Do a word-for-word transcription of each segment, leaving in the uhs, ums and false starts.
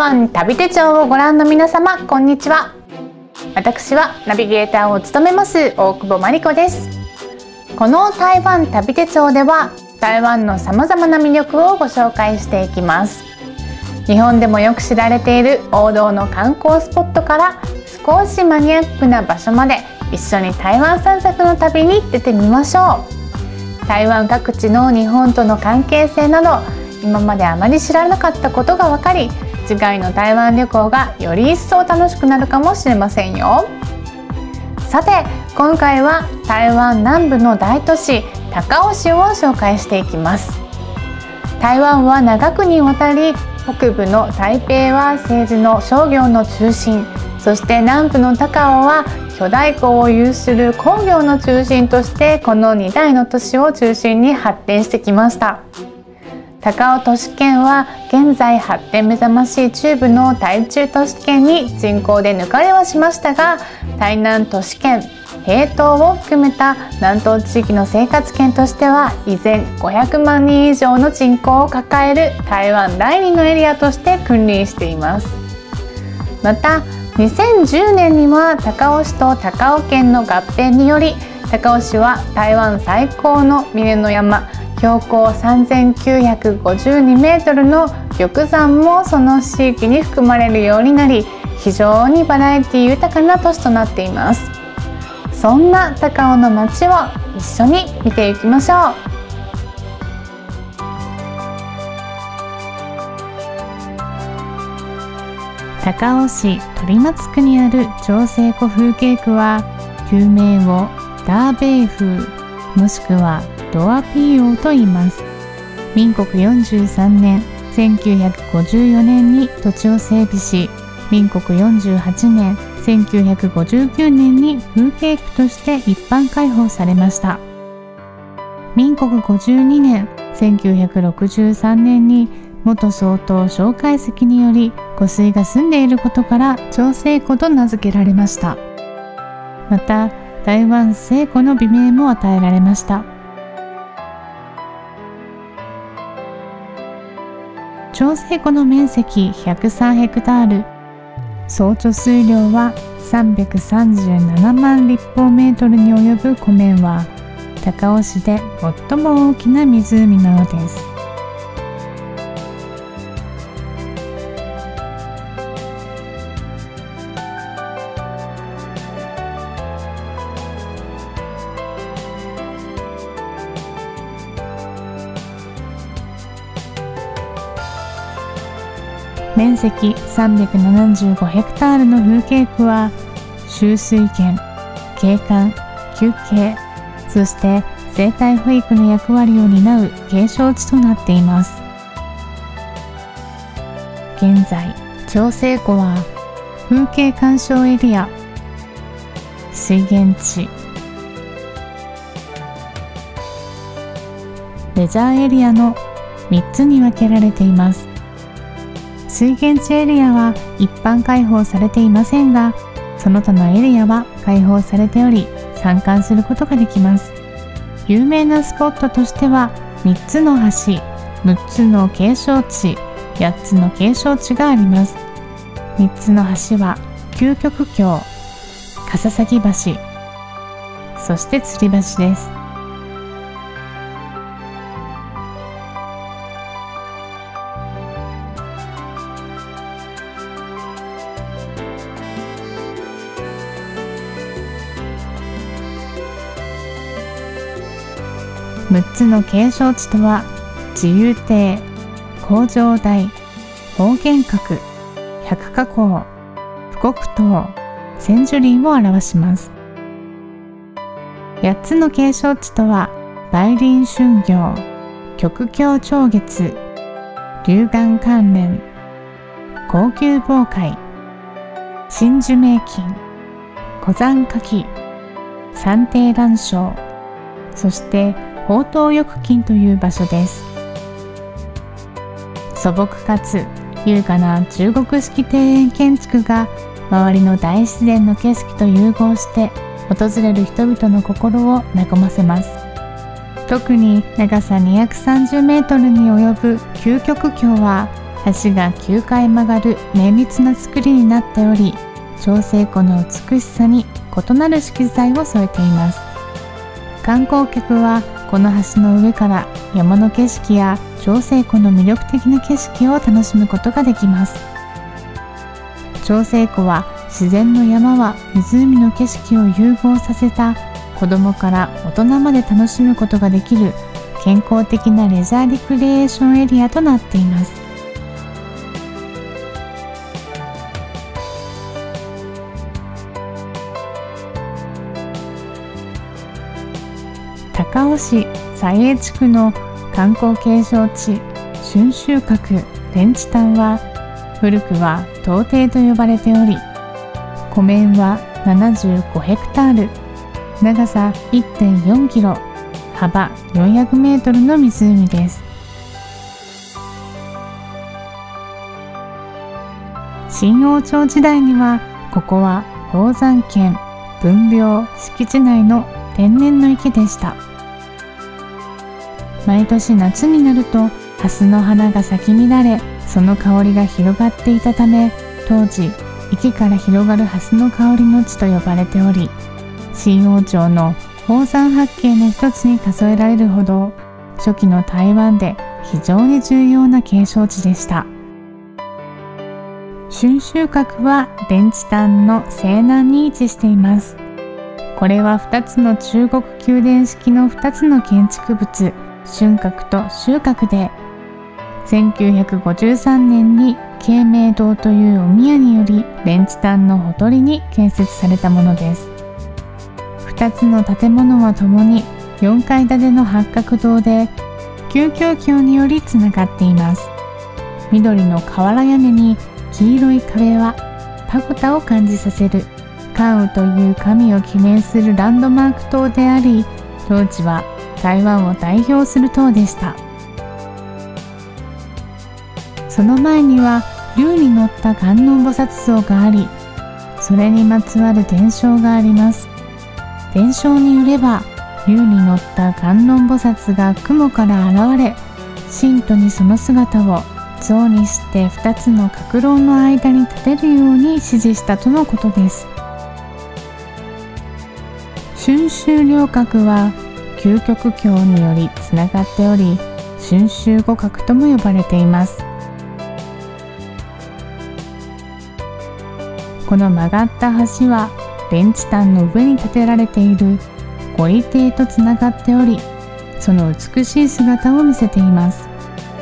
湾旅手帳をご覧の皆様、こんにちは。私はナビゲーターを務めます大久保真理子です。この台湾旅手帳では台湾のさまざまな魅力をご紹介していきます。日本でもよく知られている王道の観光スポットから少しマニアックな場所まで、一緒に台湾散策の旅に出てみましょう。台湾各地の日本との関係性など、今まであまり知らなかったことが分かり、次回の台湾旅行がより一層楽しくなるかもしれませんよ。さて、今回は台湾南部の大都市高雄市を紹介していきます。台湾は長くにわたり、北部の台北は政治の商業の中心、そして南部の高雄は巨大港を有する工業の中心として、このに大の都市を中心に発展してきました。高雄都市圏は現在発展目覚ましい中部の台中都市圏に人口で抜かれはしましたが、台南都市圏、屏東を含めた南東地域の生活圏としては依然ごひゃくまんにん以上の人口を抱える台湾第二のエリアとして君臨しています。またにせんじゅうねんには高雄市と高雄県の合併により、高雄市は台湾最高の峰の山、標高さんぜんきゅうひゃくごじゅうにメートルの玉山もその地域に含まれるようになり、非常にバラエティ豊かな都市となっています。そんな高雄の街を一緒に見ていきましょう。高雄市鳥松区にある長生湖風景区は、旧名をダーベイ風もしくはドアピーオと言います。民国よんじゅうさんねんせんきゅうひゃくごじゅうよねんに土地を整備し、民国よんじゅうはちねんせんきゅうひゃくごじゅうきゅうねんに風景区として一般開放されました。民国ごじゅうにねんせんきゅうひゃくろくじゅうさんねんに元総統蒋介石により湖水が澄んでいることから長生湖と名付けられました。また台湾西湖の美名も与えられました。長生湖の面積ひゃくさんヘクタール、総貯水量はさんびゃくさんじゅうななまん立方メートルに及ぶ湖面は、高雄市で最も大きな湖なのです。面積さんびゃくななじゅうごヘクタールの風景区は、集水源、景観、休憩、そして生態保育の役割を担う景勝地となっています。現在、長生湖は風景鑑賞エリア、水源地、レジャーエリアのみっつに分けられています。水源地エリアは一般開放されていませんが、その他のエリアは開放されており、参観することができます。有名なスポットとしてはみっつの橋、むっつの景勝地、やっつの景勝地があります。みっつの橋は究極橋、笠崎橋、そして吊り橋です。むっつの景勝地とは、自由亭、工場台、方言閣、百花溝、富国島、千樹林を表します。やっつの景勝地とは、梅林春行、極境長月、龍眼関連、高級防海、真珠名金、古山花木、三庭蘭賞、そして宝東翼金という場所です。素朴かつ優雅な中国式庭園建築が周りの大自然の景色と融合して訪れる人々の心を和ませます。特に長さにひゃくさんじゅうメートルに及ぶ究極橋は橋がきゅうかい曲がる綿密な作りになっており、長生湖の美しさに異なる色彩を添えています。観光客はこの橋の上から山の景色や長生湖の魅力的な景色を楽しむことができます。長生湖は自然の山は湖の景色を融合させた、子供から大人まで楽しむことができる健康的なレジャーリクリエーションエリアとなっています。高尾市西江地区の観光景勝地春秋閣蓮池潭は、古くは東庭と呼ばれており、湖面はななじゅうごヘクタール、長さ いってんよんキロ、幅よんひゃくメートルの湖です。新王朝時代には、ここは宝山県分廟敷地内の天然の池でした。毎年夏になると蓮の花が咲き乱れ、その香りが広がっていたため、当時池から広がる蓮の香りの地と呼ばれており、新王朝の宝山八景の一つに数えられるほど、初期の台湾で非常に重要な景勝地でした。春秋閣は蓮池潭の西南に位置しています。これはふたつの中国宮殿式のふたつの建築物、春閣と秋閣で、せんきゅうひゃくごじゅうさんねんに慶明堂というお宮により蓮池潭のほとりに建設されたものです。ふたつの建物はともによんかい建ての八角堂で、旧橋橋によりつながっています。緑の瓦屋根に黄色い壁はパゴタを感じさせる関羽という神を記念するランドマーク塔であり、当時は台湾を代表する塔でした。その前には竜に乗った観音菩薩像があり、それにまつわる伝承があります。伝承によれば、竜に乗った観音菩薩が雲から現れ、信徒にその姿を像にしてふたつの閣楼の間に立てるように指示したとのことです。春秋両閣は究極橋によりつながっており、春秋五閣とも呼ばれています。この曲がった橋は蓮池潭の上に建てられている五里堤とつながっており、その美しい姿を見せています。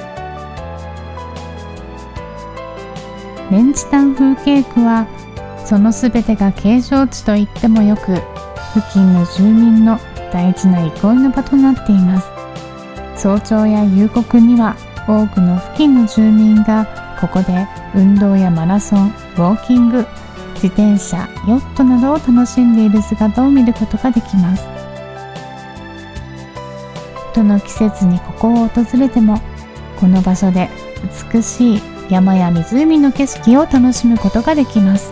蓮池潭風景区は、そのすべてが景勝地と言ってもよく、付近の住民の大事な憩いの場となっています。早朝や夕刻には多くの付近の住民がここで運動やマラソン、ウォーキング、自転車、ヨットなどを楽しんでいる姿を見ることができます。どの季節にここを訪れても、この場所で美しい山や湖の景色を楽しむことができます。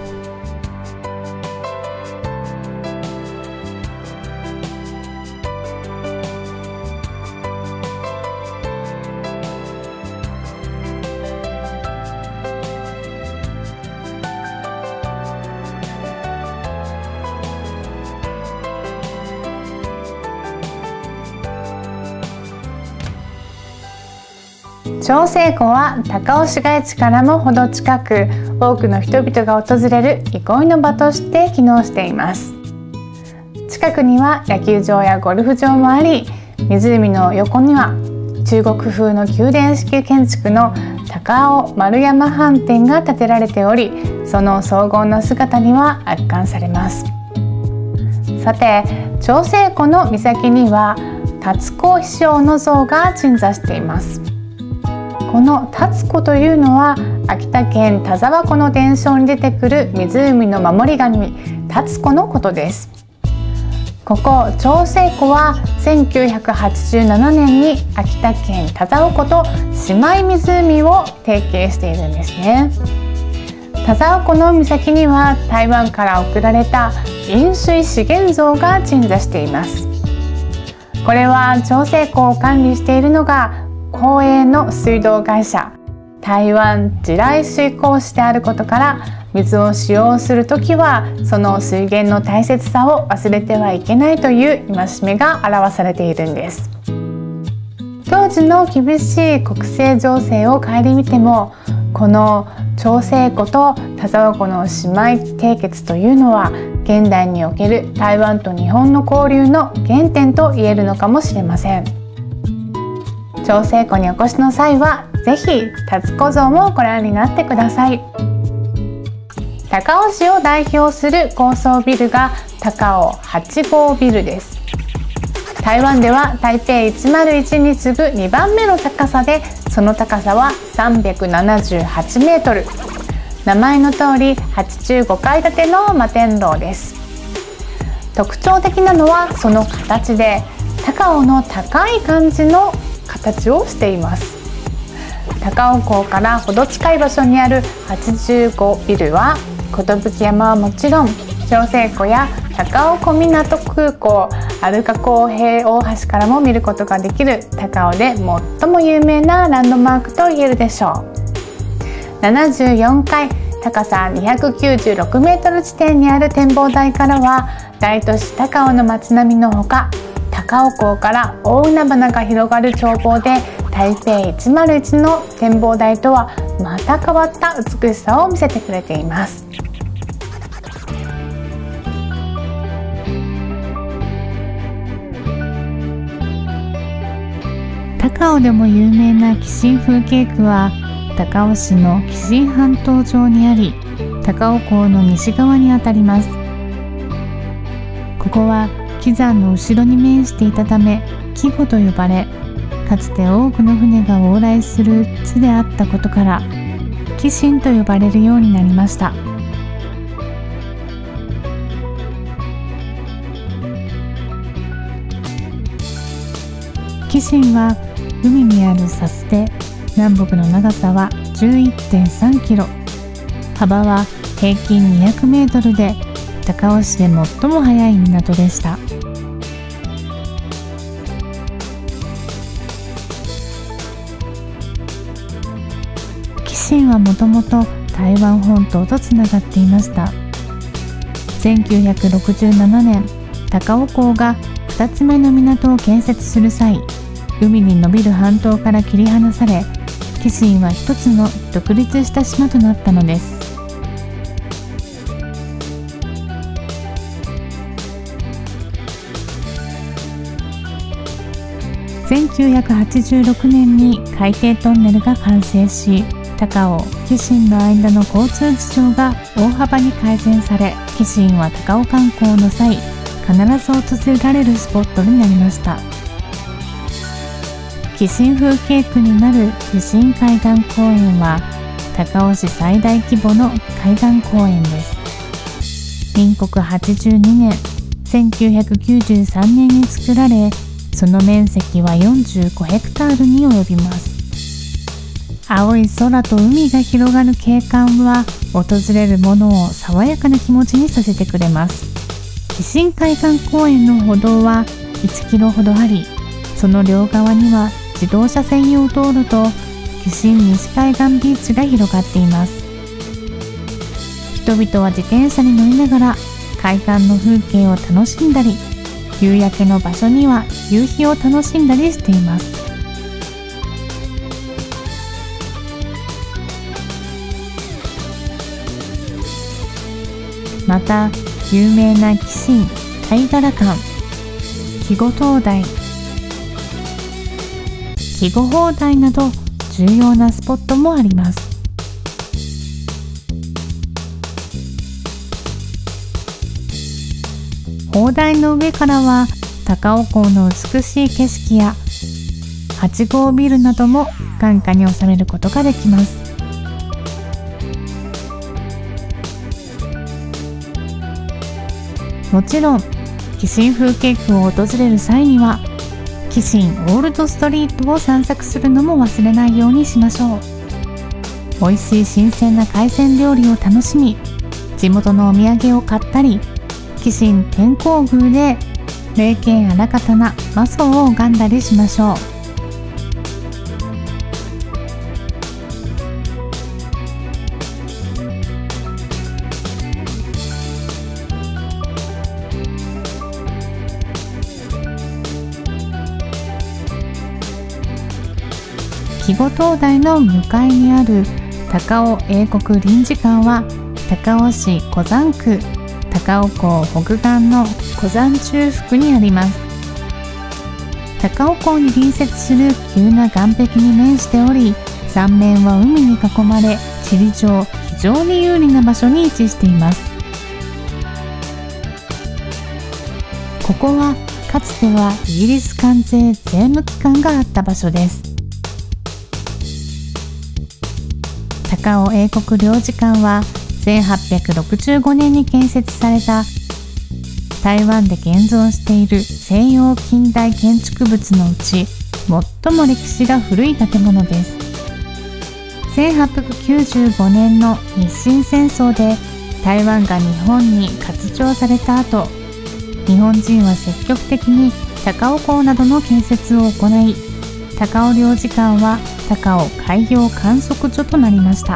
長生湖は高尾市街地からもほど近く、多くの人々が訪れる憩いの場として機能しています。近くには野球場やゴルフ場もあり、湖の横には中国風の宮殿式建築の高尾丸山飯店が建てられており、その荘厳な姿には圧巻されます。さて、長生湖の岬には龍子飛翔の像が鎮座しています。この龍子というのは、秋田県田沢湖の伝承に出てくる湖の守り神龍子のことです。ここ長生湖はせんきゅうひゃくはちじゅうななねんに秋田県田沢湖と姉妹湖を提携しているんですね。田沢湖の岬には台湾から送られた飲水資源像が鎮座しています。これは長生湖を管理しているのが公営の水道会社台湾自来水講師であることから、水を使用するときはその水源の大切さを忘れてはいけないという戒めが表されているんです。当時の厳しい国政情勢を顧みても、この長生湖と田沢湖の姉妹締結というのは現代における台湾と日本の交流の原点と言えるのかもしれません。長生湖にお越しの際はぜひ立子像もご覧になってください。高雄市を代表する高層ビルが高雄はちごうビルです。台湾では台北いちまるいちに次ぐにばんめの高さで、その高さはさんびゃくななじゅうはちメートル。名前の通りはちじゅうごかい建ての摩天楼です。特徴的なのはその形で、高雄の高い感じの形をしています。高雄港からほど近い場所にあるはちじゅうごビルは、寿山はもちろん長生湖や高雄小湊空港、アルカ港平大橋からも見ることができる高雄で最も有名なランドマークと言えるでしょう。ななじゅうよんかい、高さにひゃくきゅうじゅうろくメートル地点にある展望台からは、大都市高雄の街並みのほか、高雄港から大海原が広がる眺望で、台北いちまるいちの展望台とはまた変わった美しさを見せてくれています。高雄でも有名な紀信風景区は高雄市の紀信半島上にあり、高雄港の西側にあたります。ここは紀山の後ろに面していたため紀護と呼ばれ、かつて多くの船が往来する地であったことから紀信と呼ばれるようになりました。紀信は海にある砂州で、南北の長さは じゅういってんさんキロ、幅は平均にひゃくメートルで、高雄市で最も速い港でした。紀信はもともと台湾本島とつながっていました。せんきゅうひゃくろくじゅうななねん、高雄港がふたつめの港を建設する際、海に伸びる半島から切り離され、紀信は一つの独立した島となったのです。せんきゅうひゃくはちじゅうろくねんに海底トンネルが完成し、高雄・紀信の間の交通事情が大幅に改善され、紀信は高雄観光の際必ず訪れられるスポットになりました。紀信風景区になる紀信海岸公園は高雄市最大規模の海岸公園です。民国はちじゅうにねん、せんきゅうひゃくきゅうじゅうさんねんに作られ、その面積はよんじゅうごヘクタールに及びます。青い空と海が広がる景観は、訪れる者を爽やかな気持ちにさせてくれます。紀信海岸公園の歩道はいちキロほどあり、その両側には自動車専用道路と紀信西海岸ビーチが広がっています。人々は自転車に乗りながら海岸の風景を楽しんだり、夕焼けの場所には夕日を楽しんだりしています。また有名な紀信貝殻館、季語灯台、季語砲台など重要なスポットもあります。砲台の上からは高雄港の美しい景色やはちごうビルなども眼下に収めることができます。もちろん紀信風景区を訪れる際には紀信オールドストリートを散策するのも忘れないようにしましょう。美味しい新鮮な海鮮料理を楽しみ、地元のお土産を買ったり、紀信天後宮で霊剣あらかたなマソを拝んだりしましょう。 肥後灯台の向かいにある高尾英国臨時館は高尾市小山区高尾港北岸の小山中腹にあります。高尾港に隣接する急な岸壁に面しており、三面は海に囲まれ、地理上非常に有利な場所に位置しています。ここはかつてはイギリス関税税務機関があった場所です。高尾英国領事館はせんはっぴゃくろくじゅうごねんに建設された台湾で現存している西洋近代建築物のうち最も歴史が古い建物です。せんはっぴゃくきゅうじゅうごねんの日清戦争で台湾が日本に割譲された後、日本人は積極的に高尾港などの建設を行い、高尾領事館は高尾海洋観測所となりました。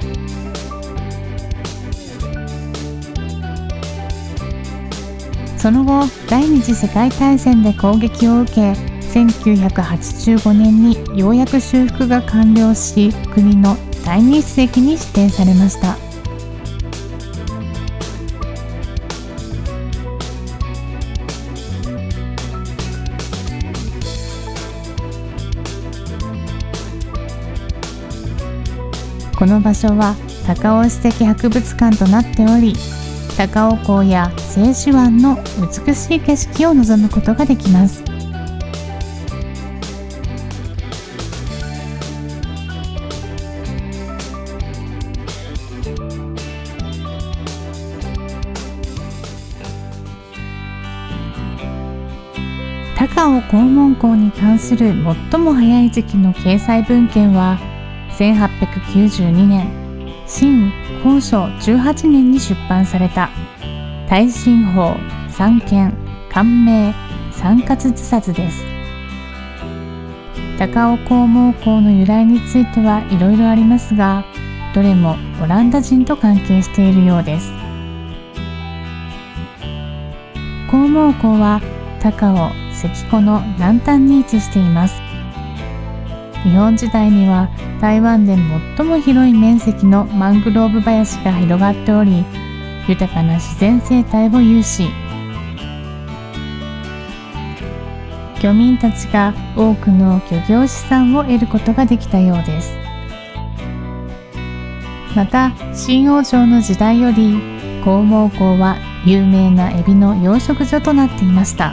その後、第二次世界大戦で攻撃を受け、せんきゅうひゃくはちじゅうごねんにようやく修復が完了し、国の第二史跡に指定されました。この場所は高尾史跡博物館となっており、高尾港や静止湾の美しい景色を望むことができます。高尾黄門港に関する最も早い時期の掲載文献はせんはっぴゃくきゅうじゅうにねん清光緒じゅうはちねんに出版された大新法三件官名三括図冊です。高尾黄門港の由来についてはいろいろありますが、どれもオランダ人と関係しているようです。黄門港は高尾関湖の南端に位置しています。日本時代には台湾で最も広い面積のマングローブ林が広がっており、豊かな自然生態を有し、漁民たちが多くの漁業資産を得ることができたようです。また、清王朝の時代より黄門港は有名なエビの養殖所となっていました。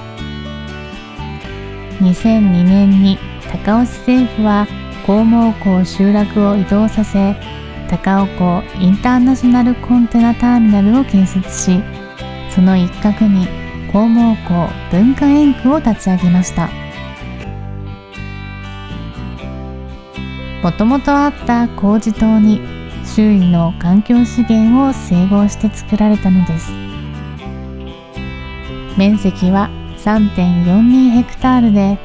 にせんにねんに高尾市政府は黄門港集落を移動させ、高尾港インターナショナルコンテナターミナルを建設し、その一角に黄門港文化園区を立ち上げました。もともとあった工事島に周囲の環境資源を整合して作られたのです。面積は さんてんよんに ヘクタールで、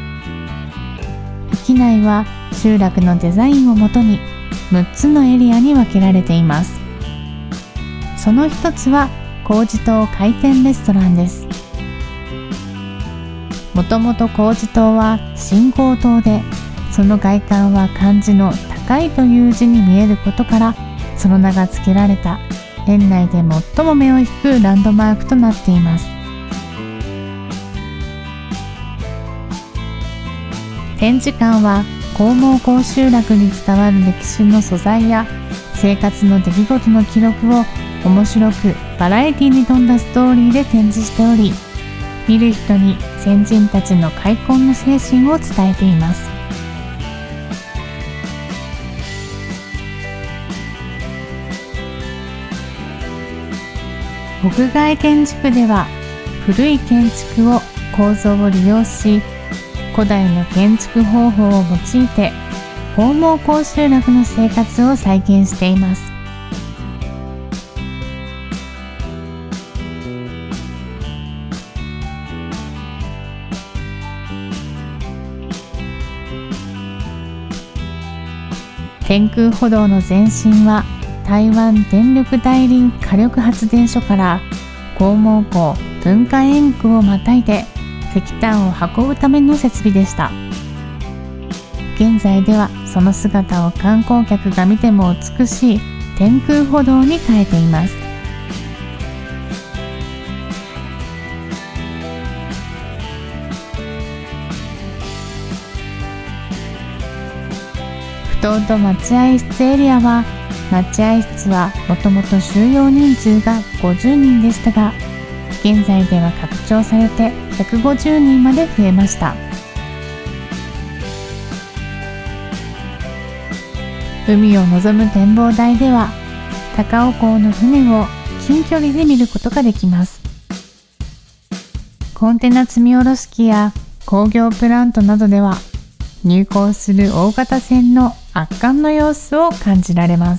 域内は集落のデザインをもとにむっつのエリアに分けられています。その一つは工事島回転レストランです。もともと工事島は信号塔で、その外観は漢字の高いという字に見えることから、その名が付けられた園内で最も目を引くランドマークとなっています。展示館は黄門港集落に伝わる歴史の素材や生活の出来事の記録を面白くバラエティに富んだストーリーで展示しており、見る人に先人たちの開墾の精神を伝えています。屋外建築では古い建築を構造を利用し、古代の建築方法を用いて黄門港集落の生活を再現しています。天空歩道の前身は台湾電力大林火力発電所から黄門港文化園区をまたいで石炭を運ぶための設備でした。 現在ではその姿を観光客が見ても美しい天空歩道に変えています。ふ頭と待合室エリアは、待合室はもともと収容人数がごじゅうにんでしたが、現在では拡張されてひゃくごじゅうにんまで増えました。海を望む展望台では、高尾港の船を近距離で見ることができます。コンテナ積み下ろし機や工業プラントなどでは、入港する大型船の圧巻の様子を感じられます。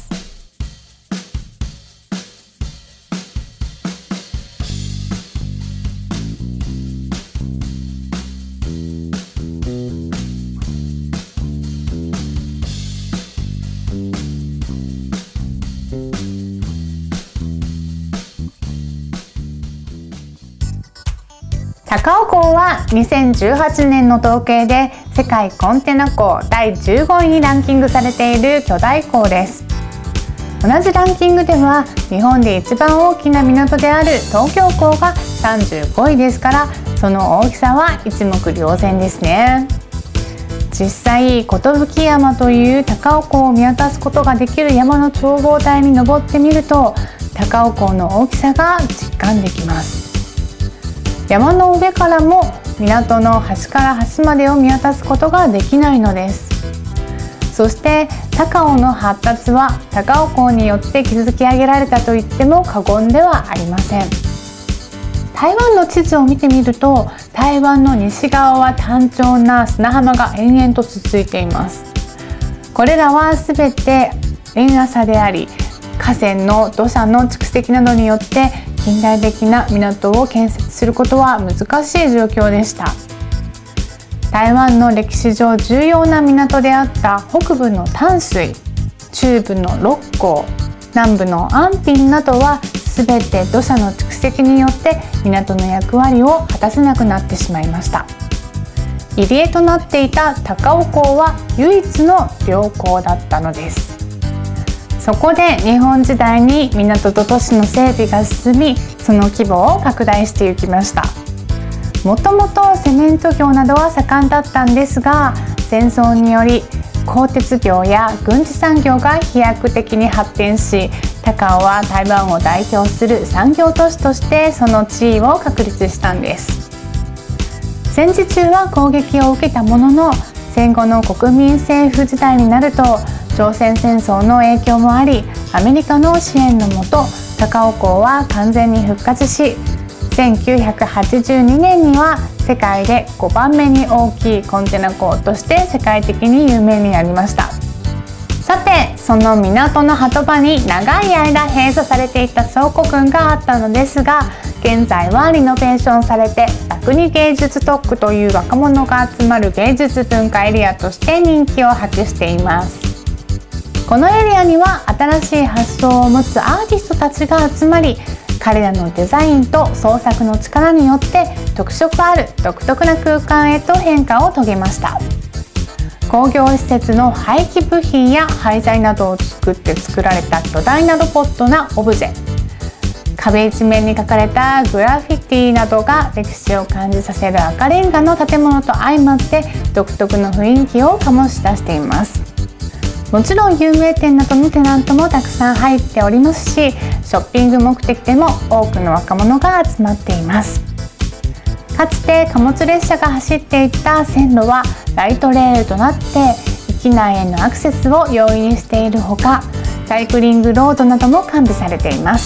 高尾港はにせんじゅうはちねんの統計で世界コンテナ港だいじゅうごいにランキングされている巨大港です。同じランキングでは日本で一番大きな港である東京港がさんじゅうごいですから、その大きさは一目瞭然ですね。実際、寿山という高尾港を見渡すことができる山の眺望台に登ってみると、高尾港の大きさが実感できます。山の上からも港の端から端までを見渡すことができないのです。そして高尾の発達は高尾港によって築き上げられたと言っても過言ではありません。台湾の地図を見てみると、台湾の西側は単調な砂浜が延々と続いています。これらはすべて円浅であり、河川の土砂の蓄積などによって近代的な港を建設することは難しい状況でした。台湾の歴史上重要な港であった北部の淡水、中部の六甲、南部の安平などは全て土砂の蓄積によって港の役割を果たせなくなってしまいました。入り江となっていた高尾港は唯一の良港だったのです。そこで日本時代に港と都市の整備が進み、その規模を拡大していきました。もともとセメント業などは盛んだったんですが、戦争により鋼鉄業や軍事産業が飛躍的に発展し、高尾は台湾を代表する産業都市としてその地位を確立したんです。戦時中は攻撃を受けたものの、戦後の国民政府時代になると朝鮮戦争の影響もあり、アメリカの支援のもと高尾港は完全に復活し、せんきゅうひゃくはちじゅうにねんには世界でごばんめに大きいコンテナ港として世界的に有名になりました。さて、その港の波止場に長い間閉鎖されていた倉庫群があったのですが、現在はリノベーションされてラクニ芸術特区という若者が集まる芸術文化エリアとして人気を博しています。このエリアには新しい発想を持つアーティストたちが集まり、彼らのデザインと創作の力によって特色ある独特な空間へと変化を遂げました。工業施設の廃棄部品や廃材などを作って作られた巨大なロボットなオブジェ、壁一面に描かれたグラフィティなどが歴史を感じさせる赤レンガの建物と相まって独特の雰囲気を醸し出しています。もちろん有名店などのテナントもたくさん入っておりますし、ショッピング目的でも多くの若者が集まっています。かつて貨物列車が走っていた線路はライトレールとなって駅内へのアクセスを容易にしているほか、サイクリングロードなども完備されています。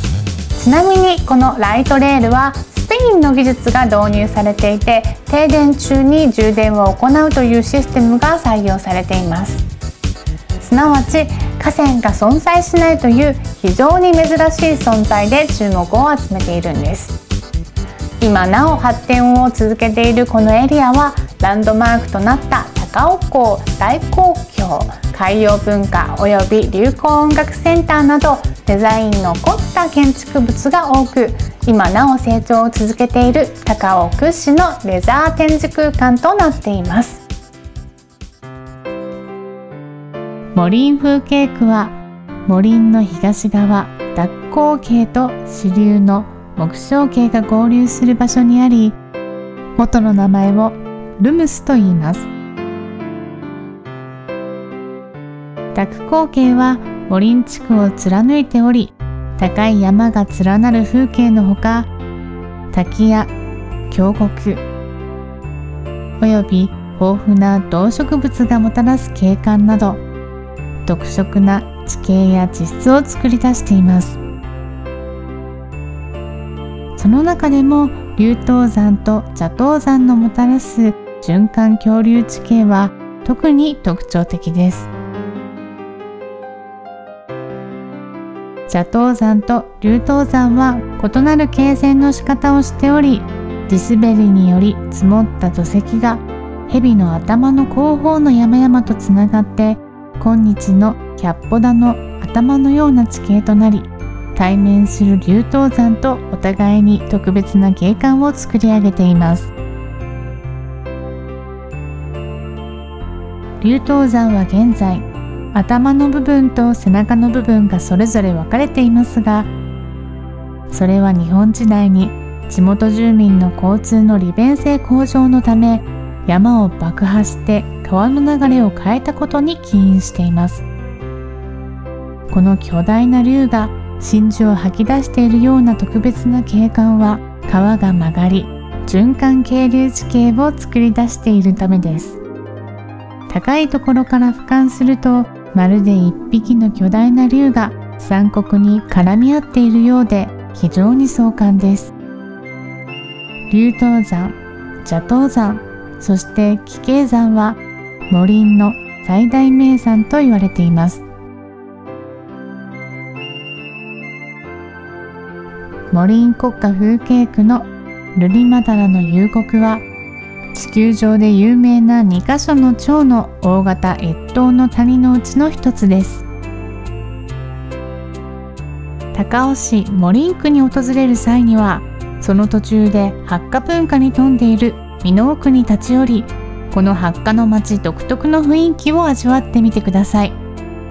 ちなみにこのライトレールはスペインの技術が導入されていて、停電中に充電を行うというシステムが採用されています。すなわち河川が存在しないという非常に珍しい存在で注目を集めているんです。今なお発展を続けているこのエリアはランドマークとなった高尾港大公共海洋文化および流行音楽センターなどデザインの凝った建築物が多く、今なお成長を続けている高尾屈指のレジャー展示空間となっています。 モリン風景区はモリンの東側蛇行渓と支流の木章渓が合流する場所にあり、元の名前をルムスと言います。蛇行渓はモリン地区を貫いており、高い山が連なる風景のほか、滝や峡谷および豊富な動植物がもたらす景観など、独特な地形や地質を作り出しています。その中でも竜頭山と蛇頭山のもたらす循環恐竜地形は特に特徴的です。蛇頭山と竜頭山は異なる形成の仕方をしており、地滑りにより積もった土石が蛇の頭の後方の山々とつながって、今日の百歩田の頭のような地形となり、対面する竜頭山とお互いに特別な景観を作り上げています。竜頭山は現在、頭の部分と背中の部分がそれぞれ分かれていますが、それは日本時代に地元住民の交通の利便性向上のため、山を爆破して川の流れを変えたことに起因しています。この巨大な竜が真珠を吐き出しているような特別な景観は、川が曲がり循環渓流地形を作り出しているためです。高いところから俯瞰すると、まるで一匹の巨大な竜が三国に絡み合っているようで、非常に壮観です。竜頭山、蛇頭山、そして奇形山はモリンの最大名山と言われています。モリン国家風景区のルリマダラの幽谷は、地球上で有名なにカ所の超の大型越冬の谷のうちの一つです。高尾市モリン区に訪れる際には、その途中でハッカ文化に富んでいる箕面区に立ち寄り、このハッカの町独特の雰囲気を味わってみてください。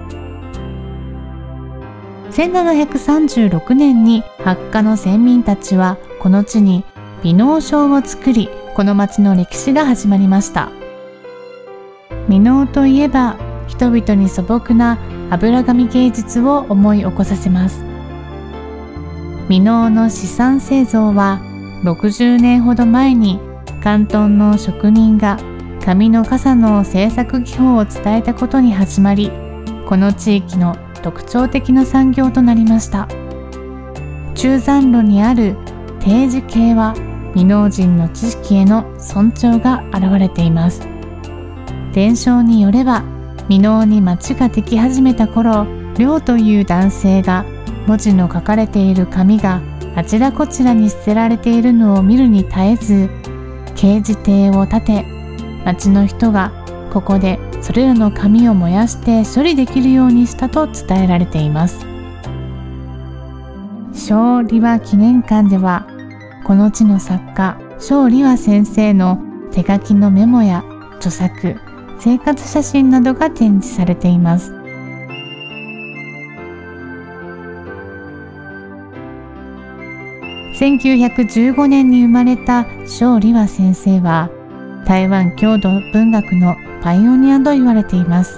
せんななひゃくさんじゅうろくねんにハッカの先民たちはこの地に箕面省を作り、この町の歴史が始まりました。箕面といえば、人々に素朴な油紙芸術を思い起こさせます。箕面の資産製造はろくじゅうねんほど前に広東の職人が紙の傘の製作技法を伝えたことに始まり、この地域の特徴的な産業となりました。中山路にある定時計は、箕面人の知識への尊重が現れています。伝承によれば、箕面に町ができ始めた頃、梁という男性が文字の書かれている紙があちらこちらに捨てられているのを見るに絶えず、掲示艇を建て、町の人がここでそれらの紙を燃やして処理できるようにしたと伝えられています。小理和記念館では、この地の作家小理和先生の手書きのメモや著作、生活写真などが展示されています。せんきゅうひゃくじゅうごねんに生まれた小理和先生は、台湾郷土文学のパイオニアと言われています。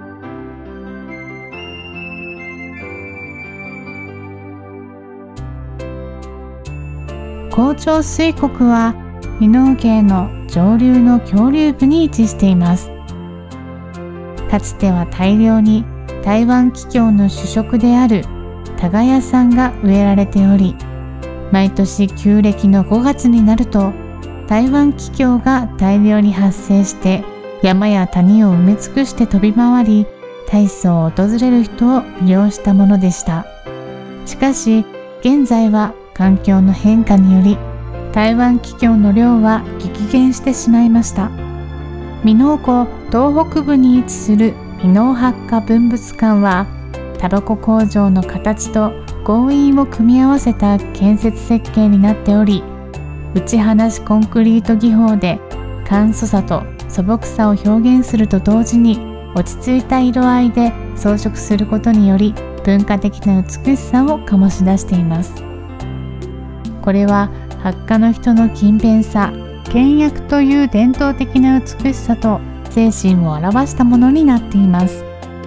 高潮水国は箕面渓の上流の峡流部に位置しています。かつては大量に台湾桔梗の主食であるタガヤさんが植えられており、毎年旧暦のごがつになると台湾桔梗が大量に発生して山や谷を埋め尽くして飛び回り、大草を訪れる人を魅了したものでした。しかし現在は環境の変化により台湾桔梗の量は激減してしまいました。箕面湖東北部に位置する箕面ハッカ文物館は、タバコ工場の形と強引を組み合わせた建設設計になっており、打ち放しコンクリート技法で簡素さと素朴さを表現すると同時に落ち着いた色合いで装飾することにより文化的な美しさを醸し出しています。これはハッカの人の勤勉さ、倹約という伝統的な美しさと精神を表したものになっています。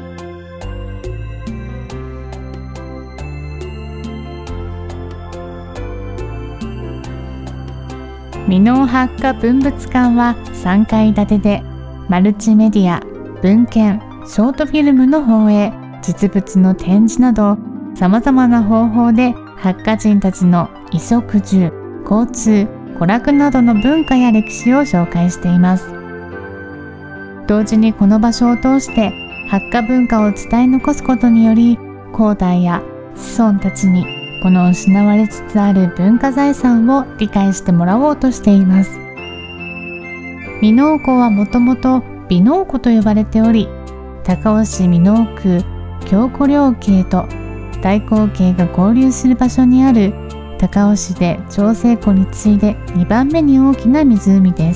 箕面ハッカ文物館はさんかい建てで、マルチメディア、文献、ショートフィルムの放映、実物の展示など、さまざまな方法でハッカ人たちの衣食住、交通、娯楽などの文化や歴史を紹介しています。同時にこの場所を通してハッカ文化を伝え残すことにより、後代や子孫たちにこの失われつつある文化財産を理解してもらおうとしています。箕面港はもともと美濃湖と呼ばれており、高尾市箕面区京湖陵渓と大光渓が合流する場所にある高尾市で長生湖に次いでにばんめに大きな湖です。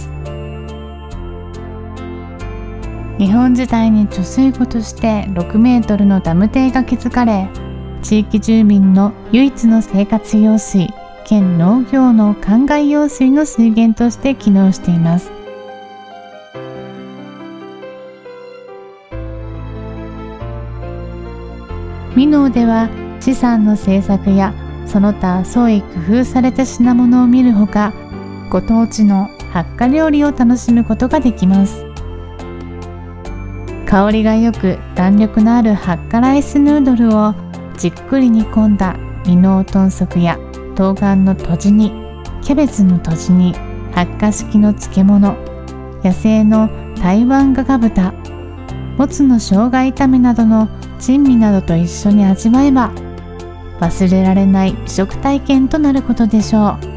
日本時代に貯水湖としてろくメートルのダム堤が築かれ、地域住民の唯一の生活用水兼農業の灌漑用水の水源として機能しています。箕面では資産の製作やその他創意工夫された品物を見るほか、ご当地のハッカ料理を楽しむことができます。香りがよく弾力のあるハッカライスヌードルをじっくり煮込んだ箕面豚足や冬瓜のとじ煮、キャベツのとじ煮、ハッカ式の漬物、野生の台湾ガガ豚、もつの生姜炒めなどの珍味などと一緒に味わえば、忘れられない美食体験となることでしょう。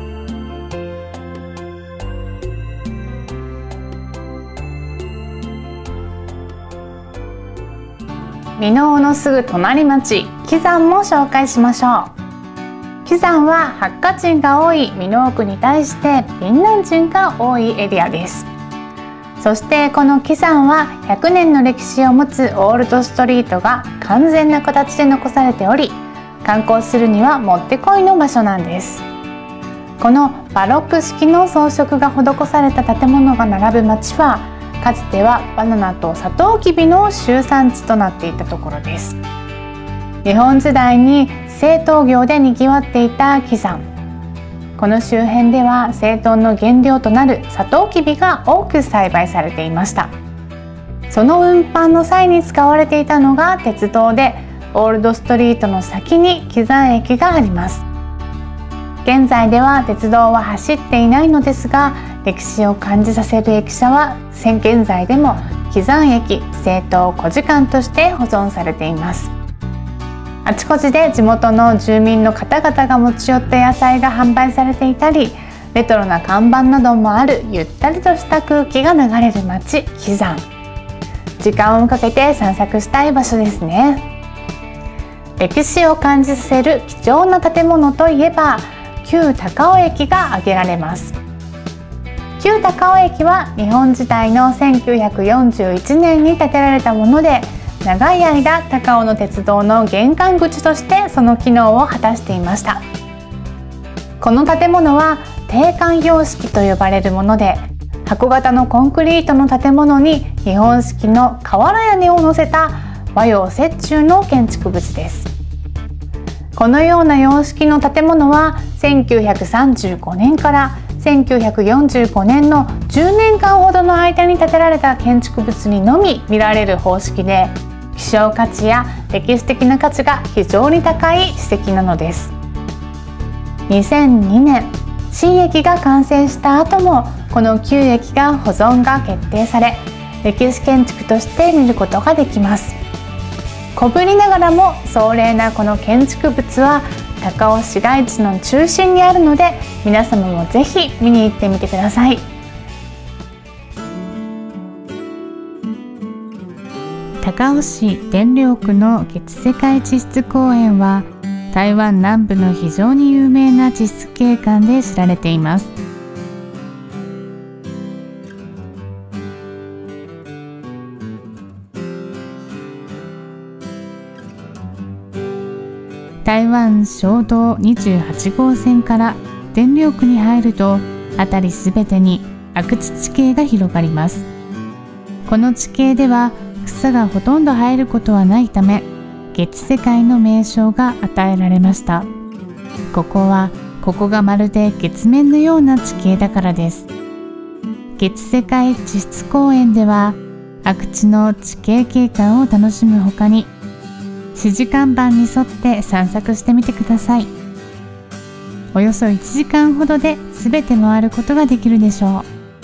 箕面のすぐ隣町、基山も紹介しましょう。基山はハッカ人が多い箕面区に対して闽南人が多いエリアです。そしてこの基山はひゃくねんの歴史を持つオールドストリートが完全な形で残されており、観光するにはもってこいの場所なんです。このバロック式の装飾が施された建物が並ぶ町は、かつてはバナナとサトウキビの集産地となっていたところです。日本時代に製糖業でにぎわっていた基山。この周辺では製糖の原料となるサトウキビが多く栽培されていました。その運搬の際に使われていたのが鉄道で、オールドストリートの先に基山駅があります。現在では鉄道は走っていないのですが、歴史を感じさせる駅舎は現在でも基山駅製糖古事館として保存されています。あちこちで地元の住民の方々が持ち寄った野菜が販売されていたり、レトロな看板などもあるゆったりとした空気が流れる街、基山。時間をかけて散策したい場所ですね。歴史を感じさせる貴重な建物といえば旧高尾駅が挙げられます。旧高尾駅は日本時代のせんきゅうひゃくよんじゅういちねんに建てられたもので、長い間高尾の鉄道の玄関口としてその機能を果たしていました。この建物は定冠様式と呼ばれるもので、箱型のコンクリートの建物に日本式の瓦屋根を乗せた和洋折衷の建築物です。このような様式の建物はせんきゅうひゃくさんじゅうごねんからせんきゅうひゃくよんじゅうごねんのじゅうねんかんほどの間に建てられた建築物にのみ見られる方式で、希少価値や歴史的な価値が非常に高い史跡なのです。にせんにねん、新駅が完成した後もこの旧駅が保存が決定され、歴史建築として見ることができます。小ぶりながらも壮麗なこの建築物は高尾市街地の中心にあるので、皆様もぜひ見に行ってみてください。高尾市天領区の月世界地質公園は台湾南部の非常に有名な地質景観で知られています。 台湾省道にじゅうはちごうせんから天領区に入ると、辺りすべてに阿久津地形が広がります。この地形では草がほとんど生えることはないため、月世界の名称が与えられました。ここはここがまるで月面のような地形だからです。月世界地質公園では阿久津の地形景観を楽しむほかに、指示看板に沿って散策してみてください。およそいちじかんほどで全て回ることができるでしょう。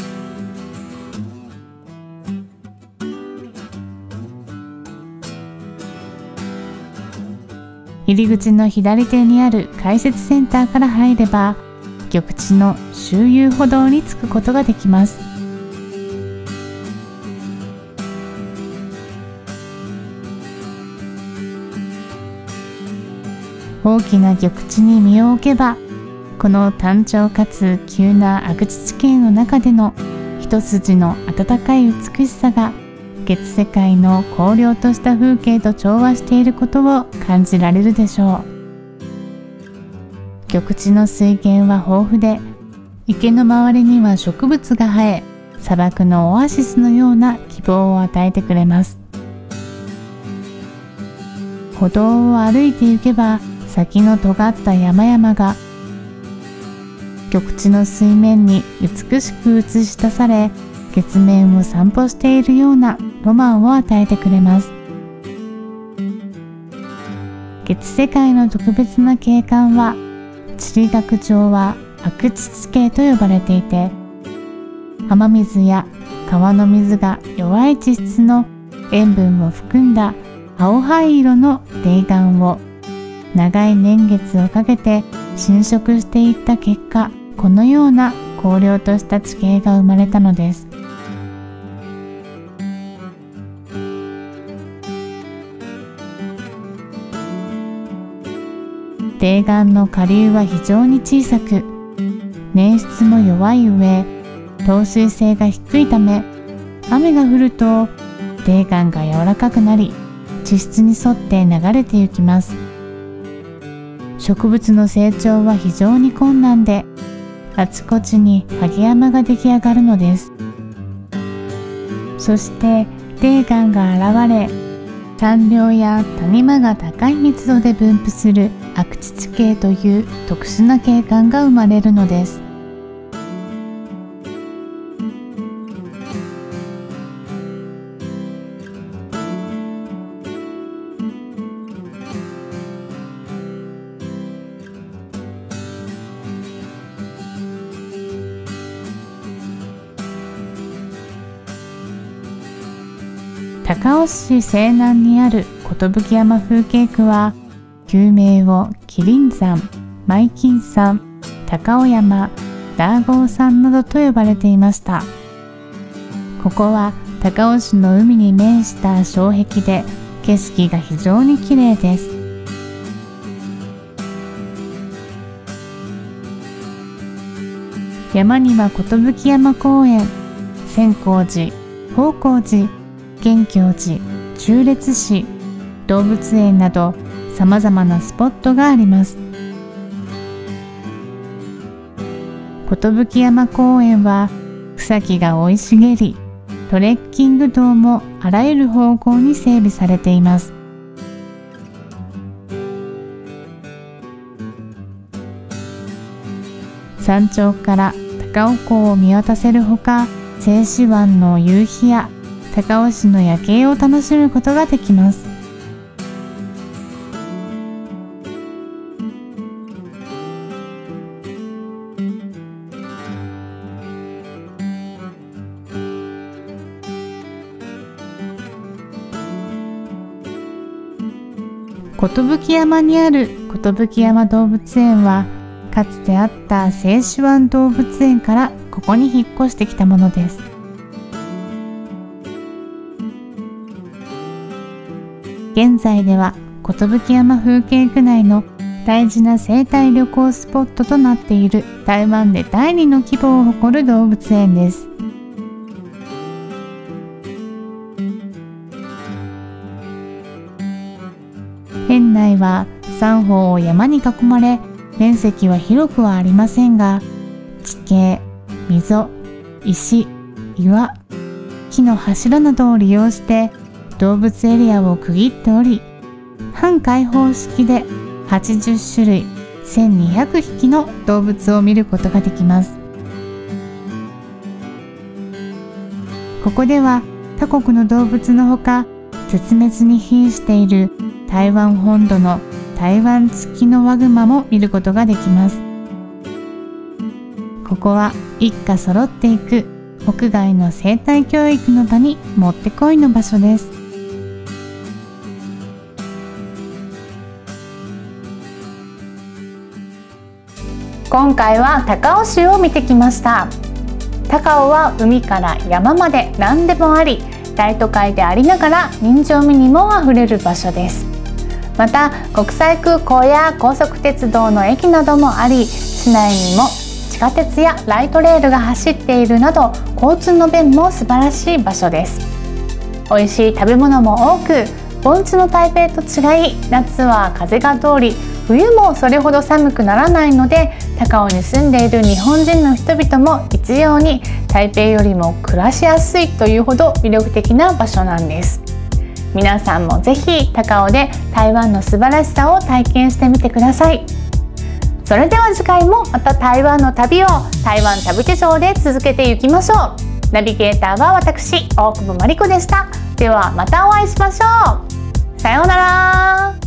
入り口の左手にある解説センターから入れば、玉地の周遊歩道に着くことができます。大きな玉地に身を置けば、この単調かつ急な阿久津地形の中での一筋の温かい美しさが、月世界の荒涼とした風景と調和していることを感じられるでしょう。玉地の水源は豊富で、池の周りには植物が生え、砂漠のオアシスのような希望を与えてくれます。歩道を歩いて行けば、先の尖った山々が玉地の水面に美しく映し出され、月面を散歩しているようなロマンを与えてくれます。月世界の特別な景観は、地理学上は阿久津地形と呼ばれていて、雨水や川の水が弱い地質の塩分を含んだ青灰色の泥岩を長い年月をかけて浸食していった結果、このような荒涼とした地形が生まれたのです。泥岩の下流は非常に小さく、粘湿も弱い上、透水性が低いため、雨が降ると泥岩が柔らかくなり、地質に沿って流れて行きます。植物の成長は非常に困難で、あちこちに萩山が出来上がるのです。そして泥岩が現れ、山稜や谷間が高い密度で分布する阿久津地形という特殊な景観が生まれるのです。高尾市西南にある寿山風景区は、旧名を麒麟山、舞金山、高尾山、ダーゴー山などと呼ばれていました。ここは高尾市の海に面した障壁で、景色が非常に綺麗です。山には寿山公園、千光寺、宝光寺、元教寺、忠烈祠、動物園などさまざまなスポットがあります。寿山公園は草木が生い茂り、トレッキング道もあらゆる方向に整備されています。山頂から高尾港を見渡せるほか、静止湾の夕日や高尾市の夜景を楽しむことができます。寿山にある寿山動物園は、かつてあった静止湾動物園からここに引っ越してきたものです。現在では寿山風景区内の大事な生態旅行スポットとなっている台湾で第二の規模を誇る動物園です。園内は三方を山に囲まれ、面積は広くはありませんが、地形、溝、石、岩、木の柱などを利用して動物エリアを区切っており、半開放式ではちじゅっしゅるいせんにひゃくひきの動物を見ることができます。ここでは他国の動物のほか、絶滅に瀕している台湾本土の台湾ツキノワグマも見ることができます。ここは一家揃っていく屋外の生態教育の場にもってこいの場所です。今回は高雄市を見てきました。高雄は海から山まで何でもあり、大都会でありながら人情味にもあふれる場所です。また国際空港や高速鉄道の駅などもあり、市内にも地下鉄やライトレールが走っているなど、交通の便も素晴らしい場所です。美味しい食べ物も多く、盆地の台北と違い、夏は風が通り、冬もそれほど寒くならないので、高雄に住んでいる日本人の人々も一様に台北よりも暮らしやすいというほど魅力的な場所なんです。皆さんもぜひ高雄で台湾の素晴らしさを体験してみてください。それでは次回もまた台湾の旅を台湾旅手帳で続けていきましょう。ナビゲーターは私、大久保真理子でした。ではまたお会いしましょう。さようなら。